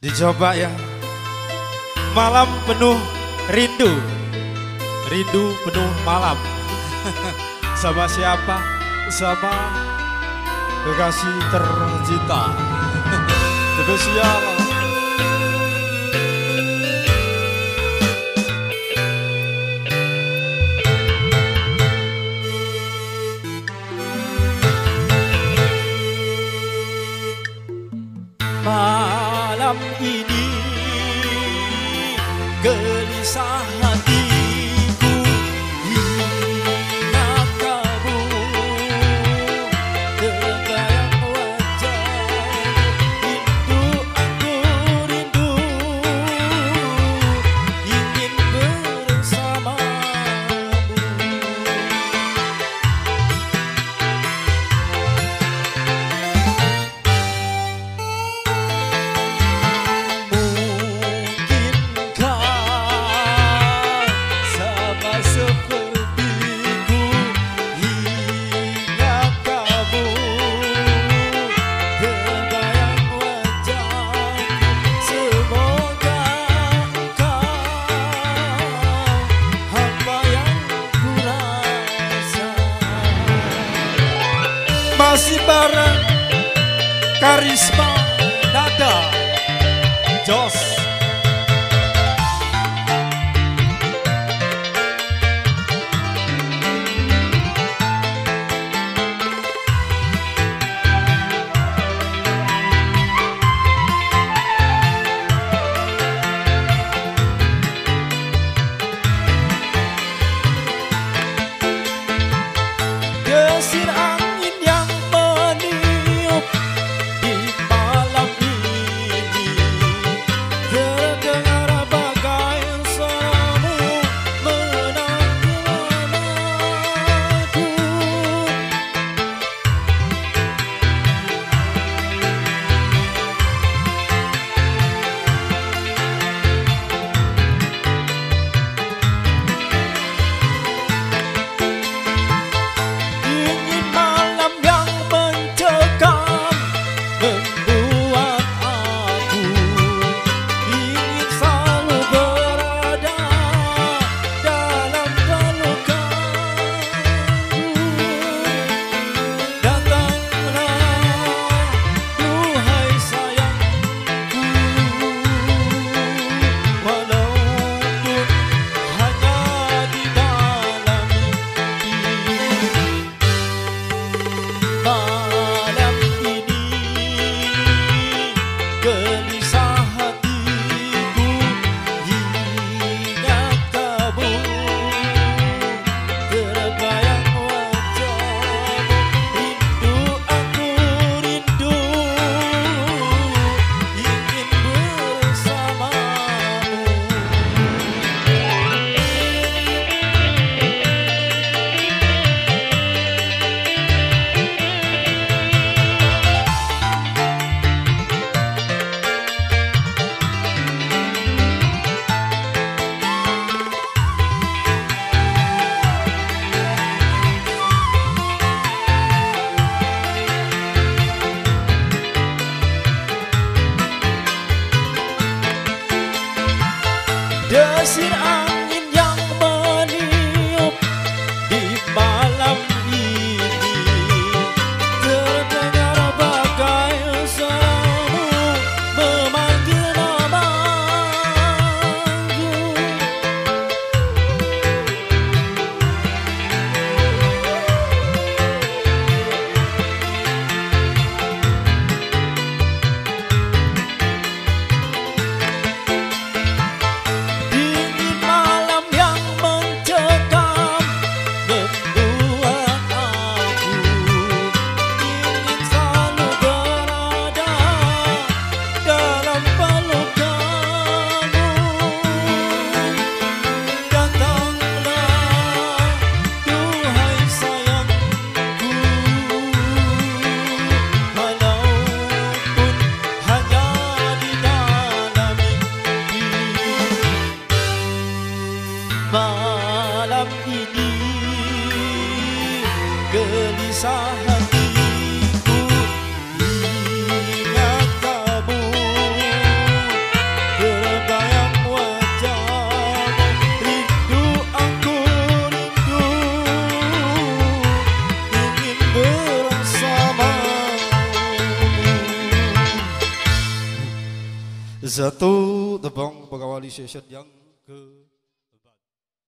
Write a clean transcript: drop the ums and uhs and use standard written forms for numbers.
Dicoba ya. Malam penuh rindu. Rindu penuh malam. Sama siapa? Sama kekasih tercinta. Spesial. Malam ini gelisah hatiku, ingat kamu, terbayang wajahmu, rindu aku rindu, ingin bersamamu. Masih bareng Karisma Nada Jos. Desir angin yang meniup di malam ini, terdengar bagai suaramu menanti namaku. Dingin malam yang mencekam membuat aku ingin selalu berada dalam pelukanmu. Datanglah duhai sayangku, walaupun hanya di dalam mimpi. Malam ini gelisah hatiku, ingat kamu, terbayang wajahmu, rindu aku rindu, ingin bersamamu. Desir angin yang meniup di malam ini, terdengar bagai suaramu memanggil namaku. Dingin Satu tebang pengawali session yang ke